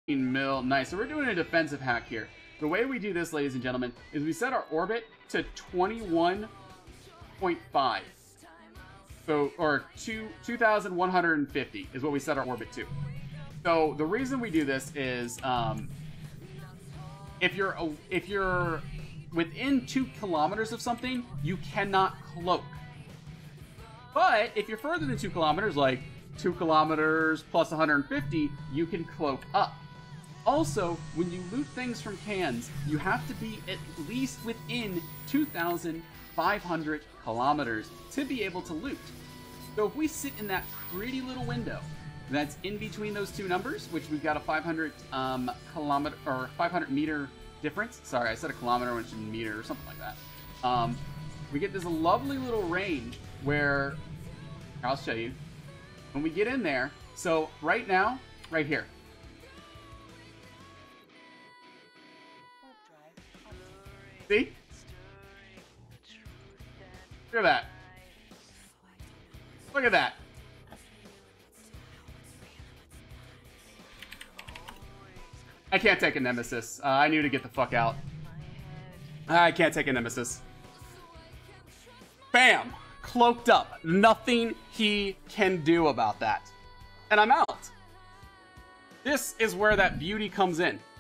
mil. Nice. So we're doing a defensive hack here. The way we do this, ladies and gentlemen, is we set our orbit to 21.5. So, or 2,150 is what we set our orbit to. So the reason we do this is if you're within 2 kilometers of something, you cannot cloak. But if you're further than 2 kilometers, like 2 kilometers plus 150, you can cloak up. Also, when you loot things from cans, you have to be at least within 2,500 kilometers to be able to loot. So if we sit in that pretty little window that's in between those two numbers, which we've got a 500 kilometer or 500 meter difference. Sorry, I said a kilometer when it's a meter or something like that. We get this lovely little range where I'll show you when we get in there. So right now, right here. See? Look at that. Look at that. I can't take a Nemesis. I need to get the fuck out. I can't take a Nemesis. Bam! Cloaked up. Nothing he can do about that. And I'm out. This is where that beauty comes in.